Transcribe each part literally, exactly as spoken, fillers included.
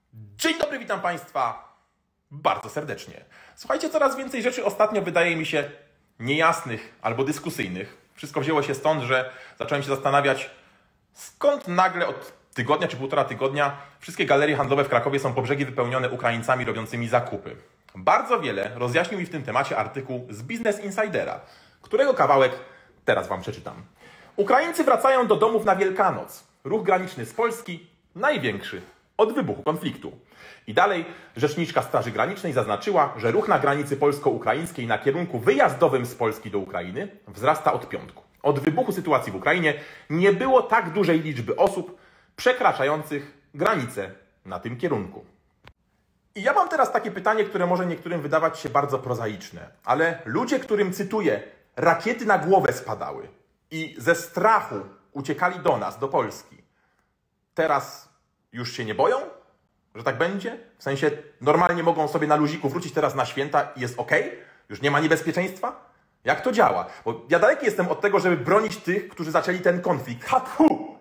Dzień dobry, witam Państwa bardzo serdecznie. Słuchajcie, coraz więcej rzeczy ostatnio wydaje mi się niejasnych albo dyskusyjnych. Wszystko wzięło się stąd, że zacząłem się zastanawiać, skąd nagle od tygodnia czy półtora tygodnia wszystkie galerie handlowe w Krakowie są po brzegi wypełnione Ukraińcami robiącymi zakupy. Bardzo wiele rozjaśnił mi w tym temacie artykuł z Business Insidera, którego kawałek teraz Wam przeczytam. Ukraińcy wracają do domów na Wielkanoc. Ruch graniczny z Polski największy od wybuchu konfliktu. I dalej rzeczniczka Straży Granicznej zaznaczyła, że ruch na granicy polsko-ukraińskiej na kierunku wyjazdowym z Polski do Ukrainy wzrasta od piątku. Od wybuchu sytuacji w Ukrainie nie było tak dużej liczby osób przekraczających granicę na tym kierunku. I ja mam teraz takie pytanie, które może niektórym wydawać się bardzo prozaiczne, ale ludzie, którym, cytuję, rakiety na głowę spadały i ze strachu uciekali do nas, do Polski, teraz już się nie boją, że tak będzie? W sensie normalnie mogą sobie na luziku wrócić teraz na święta i jest ok? Już nie ma niebezpieczeństwa? Jak to działa? Bo ja daleki jestem od tego, żeby bronić tych, którzy zaczęli ten konflikt. Ha-hu!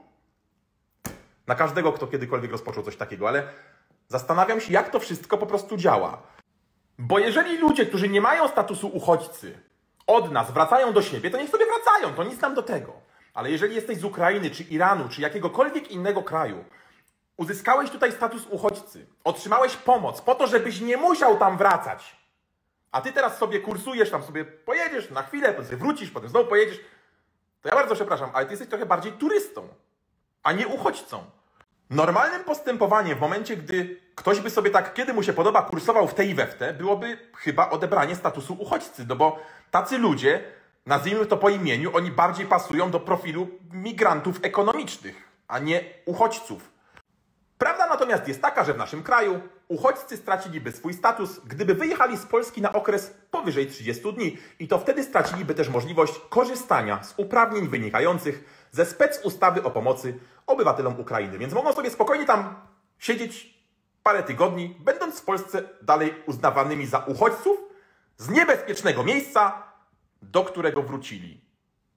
Na każdego, kto kiedykolwiek rozpoczął coś takiego, ale zastanawiam się, jak to wszystko po prostu działa. Bo jeżeli ludzie, którzy nie mają statusu uchodźcy, od nas wracają do siebie, to niech sobie wracają, to nic nam do tego. Ale jeżeli jesteś z Ukrainy, czy Iranu, czy jakiegokolwiek innego kraju, uzyskałeś tutaj status uchodźcy, otrzymałeś pomoc po to, żebyś nie musiał tam wracać, a ty teraz sobie kursujesz, tam sobie pojedziesz na chwilę, potem sobie wrócisz, potem znowu pojedziesz, to ja bardzo przepraszam, ale ty jesteś trochę bardziej turystą, a nie uchodźcą. Normalnym postępowaniem w momencie, gdy ktoś by sobie tak, kiedy mu się podoba, kursował w tę i we w tę, byłoby chyba odebranie statusu uchodźcy, no bo tacy ludzie, nazwijmy to po imieniu, oni bardziej pasują do profilu migrantów ekonomicznych, a nie uchodźców. Prawda natomiast jest taka, że w naszym kraju uchodźcy straciliby swój status, gdyby wyjechali z Polski na okres powyżej trzydziestu dni i to wtedy straciliby też możliwość korzystania z uprawnień wynikających ze specustawy o pomocy obywatelom Ukrainy. Więc mogą sobie spokojnie tam siedzieć parę tygodni, będąc w Polsce dalej uznawanymi za uchodźców z niebezpiecznego miejsca, do którego wrócili.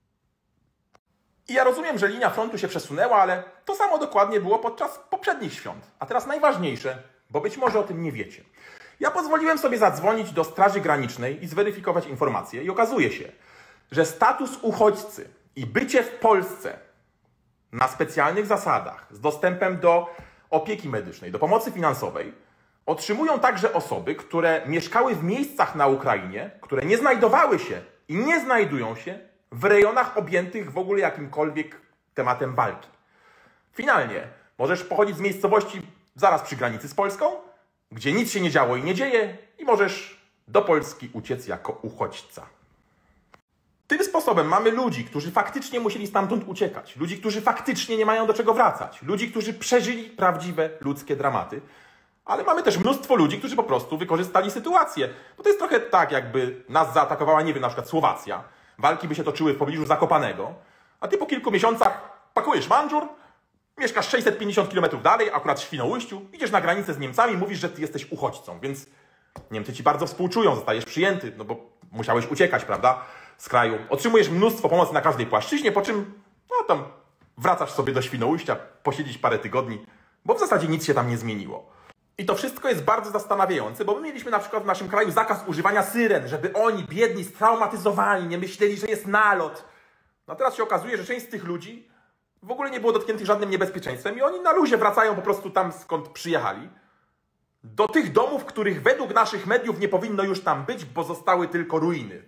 I ja rozumiem, że linia frontu się przesunęła, ale to samo dokładnie było podczas poprzednich świąt. A teraz najważniejsze, bo być może o tym nie wiecie. Ja pozwoliłem sobie zadzwonić do Straży Granicznej i zweryfikować informacje i okazuje się, że status uchodźcy i bycie w Polsce na specjalnych zasadach z dostępem do opieki medycznej, do pomocy finansowej otrzymują także osoby, które mieszkały w miejscach na Ukrainie, które nie znajdowały się i nie znajdują się w rejonach objętych w ogóle jakimkolwiek tematem walki. Finalnie możesz pochodzić z miejscowości zaraz przy granicy z Polską, gdzie nic się nie działo i nie dzieje, i możesz do Polski uciec jako uchodźca. Tym sposobem mamy ludzi, którzy faktycznie musieli stamtąd uciekać, ludzi, którzy faktycznie nie mają do czego wracać, ludzi, którzy przeżyli prawdziwe ludzkie dramaty, ale mamy też mnóstwo ludzi, którzy po prostu wykorzystali sytuację. Bo to jest trochę tak, jakby nas zaatakowała, nie wiem, na przykład Słowacja. Walki by się toczyły w pobliżu Zakopanego, a ty po kilku miesiącach pakujesz mandżur, mieszkasz sześćset pięćdziesiąt kilometrów dalej, akurat w Świnoujściu, idziesz na granicę z Niemcami i mówisz, że ty jesteś uchodźcą, więc Niemcy ci bardzo współczują, zostajesz przyjęty, no bo musiałeś uciekać, prawda, z kraju. Otrzymujesz mnóstwo pomocy na każdej płaszczyźnie, po czym, no tam, wracasz sobie do Świnoujścia, posiedzieć parę tygodni, bo w zasadzie nic się tam nie zmieniło. I to wszystko jest bardzo zastanawiające, bo my mieliśmy na przykład w naszym kraju zakaz używania syren, żeby oni, biedni, straumatyzowani, nie myśleli, że jest nalot. No teraz się okazuje, że część z tych ludzi w ogóle nie było dotkniętych żadnym niebezpieczeństwem i oni na luzie wracają po prostu tam, skąd przyjechali, do tych domów, których według naszych mediów nie powinno już tam być, bo zostały tylko ruiny.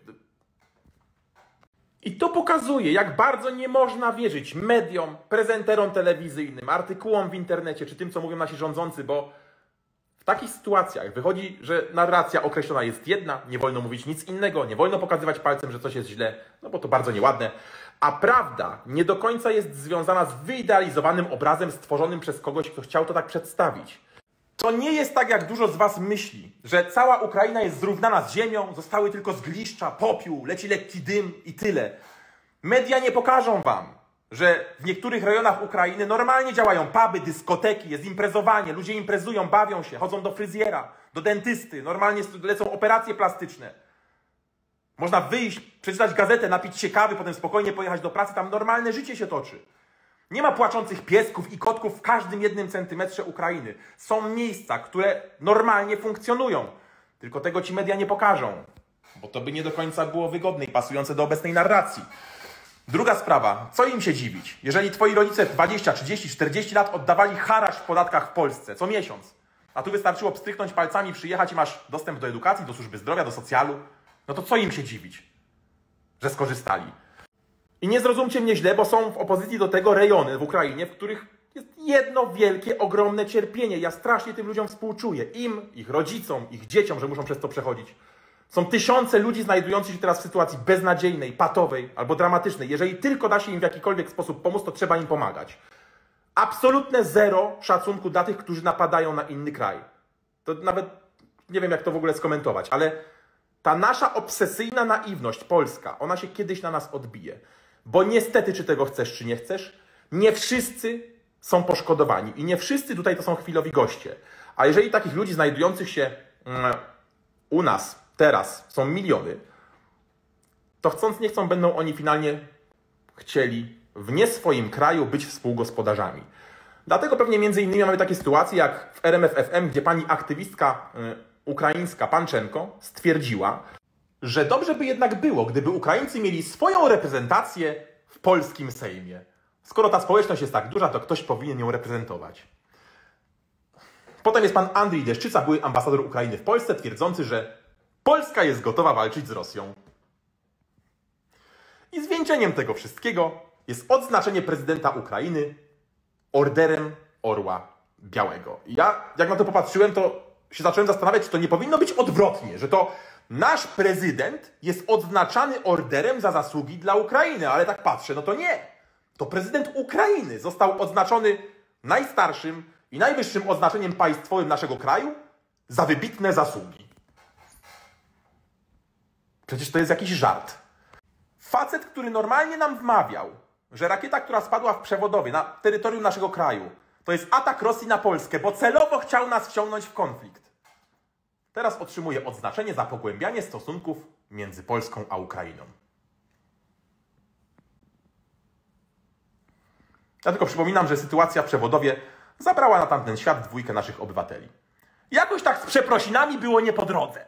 I to pokazuje, jak bardzo nie można wierzyć mediom, prezenterom telewizyjnym, artykułom w internecie, czy tym, co mówią nasi rządzący, bo w takich sytuacjach wychodzi, że narracja określona jest jedna, nie wolno mówić nic innego, nie wolno pokazywać palcem, że coś jest źle, no bo to bardzo nieładne, a prawda nie do końca jest związana z wyidealizowanym obrazem stworzonym przez kogoś, kto chciał to tak przedstawić. To nie jest tak, jak dużo z was myśli, że cała Ukraina jest zrównana z ziemią, zostały tylko zgliszcza, popiół, leci lekki dym i tyle. Media nie pokażą wam, że w niektórych rejonach Ukrainy normalnie działają puby, dyskoteki, jest imprezowanie, ludzie imprezują, bawią się, chodzą do fryzjera, do dentysty, normalnie lecą operacje plastyczne. Można wyjść, przeczytać gazetę, napić się kawy, potem spokojnie pojechać do pracy, tam normalne życie się toczy. Nie ma płaczących piesków i kotków w każdym jednym centymetrze Ukrainy. Są miejsca, które normalnie funkcjonują. Tylko tego ci media nie pokażą, bo to by nie do końca było wygodne i pasujące do obecnej narracji. Druga sprawa, co im się dziwić? Jeżeli twoi rodzice dwadzieścia, trzydzieści, czterdzieści lat oddawali haracz w podatkach w Polsce co miesiąc, a tu wystarczyło pstryknąć palcami, przyjechać i masz dostęp do edukacji, do służby zdrowia, do socjalu, no to co im się dziwić, że skorzystali? I nie zrozumcie mnie źle, bo są w opozycji do tego rejony w Ukrainie, w których jest jedno wielkie, ogromne cierpienie. Ja strasznie tym ludziom współczuję. Im, ich rodzicom, ich dzieciom, że muszą przez to przechodzić. Są tysiące ludzi znajdujących się teraz w sytuacji beznadziejnej, patowej albo dramatycznej. Jeżeli tylko da się im w jakikolwiek sposób pomóc, to trzeba im pomagać. Absolutne zero szacunku dla tych, którzy napadają na inny kraj. To nawet nie wiem, jak to w ogóle skomentować, ale ta nasza obsesyjna naiwność polska, ona się kiedyś na nas odbije. Bo niestety, czy tego chcesz, czy nie chcesz, nie wszyscy są poszkodowani. I nie wszyscy tutaj to są chwilowi goście. A jeżeli takich ludzi znajdujących się u nas teraz są miliony, to chcąc nie chcą, będą oni finalnie chcieli w nie swoim kraju być współgospodarzami. Dlatego pewnie między innymi mamy takie sytuacje jak w R M F F M, gdzie pani aktywistka y, ukraińska Panczenko stwierdziła, że dobrze by jednak było, gdyby Ukraińcy mieli swoją reprezentację w polskim Sejmie. Skoro ta społeczność jest tak duża, to ktoś powinien ją reprezentować. Potem jest pan Andrzej Deszczyca, były ambasador Ukrainy w Polsce, twierdzący, że Polska jest gotowa walczyć z Rosją. I zwieńczeniem tego wszystkiego jest odznaczenie prezydenta Ukrainy orderem Orła Białego. I ja, jak na to popatrzyłem, to się zacząłem zastanawiać, czy to nie powinno być odwrotnie, że to nasz prezydent jest odznaczany orderem za zasługi dla Ukrainy, ale tak patrzę, no to nie. To prezydent Ukrainy został odznaczony najstarszym i najwyższym odznaczeniem państwowym naszego kraju za wybitne zasługi. Przecież to jest jakiś żart. Facet, który normalnie nam wmawiał, że rakieta, która spadła w Przewodowie na terytorium naszego kraju, to jest atak Rosji na Polskę, bo celowo chciał nas wciągnąć w konflikt. Teraz otrzymuje odznaczenie za pogłębianie stosunków między Polską a Ukrainą. Ja tylko przypominam, że sytuacja w Przewodowie zabrała na tamten świat dwójkę naszych obywateli. Jakoś tak z przeprosinami było nie po drodze.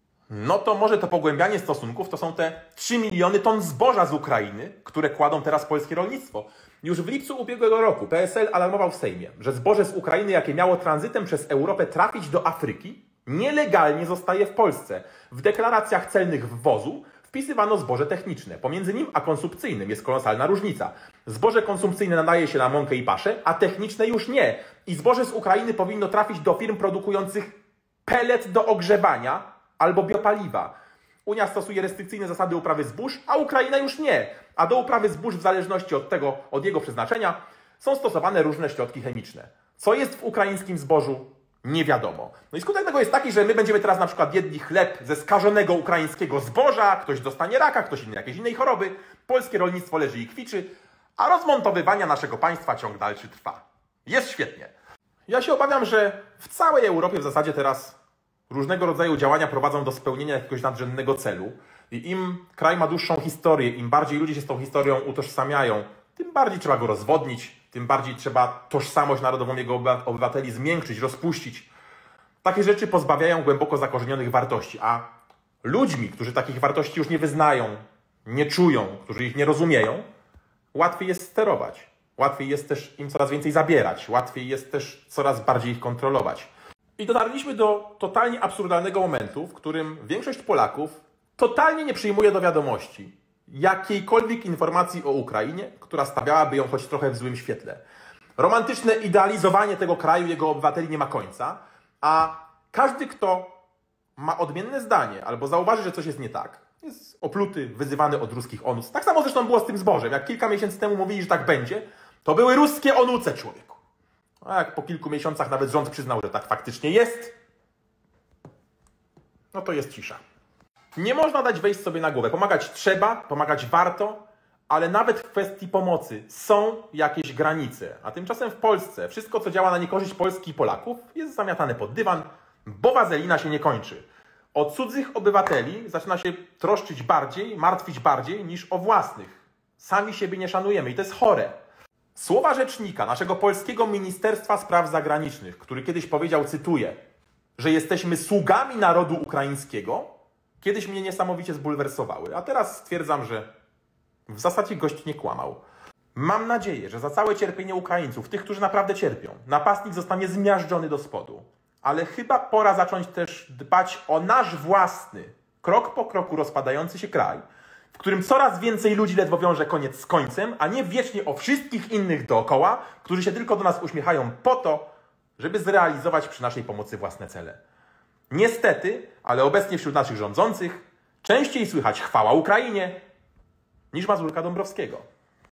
No to może to pogłębianie stosunków to są te trzy miliony ton zboża z Ukrainy, które kładą teraz polskie rolnictwo. Już w lipcu ubiegłego roku P S L alarmował w Sejmie, że zboże z Ukrainy, jakie miało tranzytem przez Europę trafić do Afryki, nielegalnie zostaje w Polsce. W deklaracjach celnych wwozu wpisywano zboże techniczne. Pomiędzy nim a konsumpcyjnym jest kolosalna różnica. Zboże konsumpcyjne nadaje się na mąkę i paszę, a techniczne już nie. I zboże z Ukrainy powinno trafić do firm produkujących pelet do ogrzewania albo biopaliwa. Unia stosuje restrykcyjne zasady uprawy zbóż, a Ukraina już nie. A do uprawy zbóż w zależności od tego, od jego przeznaczenia są stosowane różne środki chemiczne. Co jest w ukraińskim zbożu? Nie wiadomo. No i skutek tego jest taki, że my będziemy teraz na przykład jedli chleb ze skażonego ukraińskiego zboża, ktoś dostanie raka, ktoś inny jakiejś innej choroby, polskie rolnictwo leży i kwiczy, a rozmontowywania naszego państwa ciąg dalszy trwa. Jest świetnie. Ja się obawiam, że w całej Europie w zasadzie teraz różnego rodzaju działania prowadzą do spełnienia jakiegoś nadrzędnego celu. I im kraj ma dłuższą historię, im bardziej ludzie się z tą historią utożsamiają, tym bardziej trzeba go rozwodnić, tym bardziej trzeba tożsamość narodową jego obywateli zmiękczyć, rozpuścić. Takie rzeczy pozbawiają głęboko zakorzenionych wartości, a ludźmi, którzy takich wartości już nie wyznają, nie czują, którzy ich nie rozumieją, łatwiej jest sterować. Łatwiej jest też im coraz więcej zabierać, łatwiej jest też coraz bardziej ich kontrolować. I dotarliśmy do totalnie absurdalnego momentu, w którym większość Polaków totalnie nie przyjmuje do wiadomości jakiejkolwiek informacji o Ukrainie, która stawiałaby ją choć trochę w złym świetle. Romantyczne idealizowanie tego kraju, jego obywateli nie ma końca, a każdy, kto ma odmienne zdanie albo zauważy, że coś jest nie tak, jest opluty, wyzywany od ruskich onus. Tak samo zresztą było z tym zbożem. Jak kilka miesięcy temu mówili, że tak będzie, to były ruskie onuce, człowieku. A jak po kilku miesiącach nawet rząd przyznał, że tak faktycznie jest, no to jest cisza. Nie można dać wejść sobie na głowę. Pomagać trzeba, pomagać warto, ale nawet w kwestii pomocy są jakieś granice. A tymczasem w Polsce wszystko, co działa na niekorzyść Polski i Polaków, jest zamiatane pod dywan, bo wazelina się nie kończy. O cudzych obywateli zaczyna się troszczyć bardziej, martwić bardziej niż o własnych. Sami siebie nie szanujemy i to jest chore. Słowa rzecznika naszego polskiego Ministerstwa Spraw Zagranicznych, który kiedyś powiedział, cytuję, że jesteśmy sługami narodu ukraińskiego, kiedyś mnie niesamowicie zbulwersowały, a teraz stwierdzam, że w zasadzie gość nie kłamał. Mam nadzieję, że za całe cierpienie Ukraińców, tych, którzy naprawdę cierpią, napastnik zostanie zmiażdżony do spodu. Ale chyba pora zacząć też dbać o nasz własny, krok po kroku rozpadający się kraj, w którym coraz więcej ludzi ledwo wiąże koniec z końcem, a nie wiecznie o wszystkich innych dookoła, którzy się tylko do nas uśmiechają po to, żeby zrealizować przy naszej pomocy własne cele. Niestety, ale obecnie wśród naszych rządzących częściej słychać chwała Ukrainie niż Mazurka Dąbrowskiego.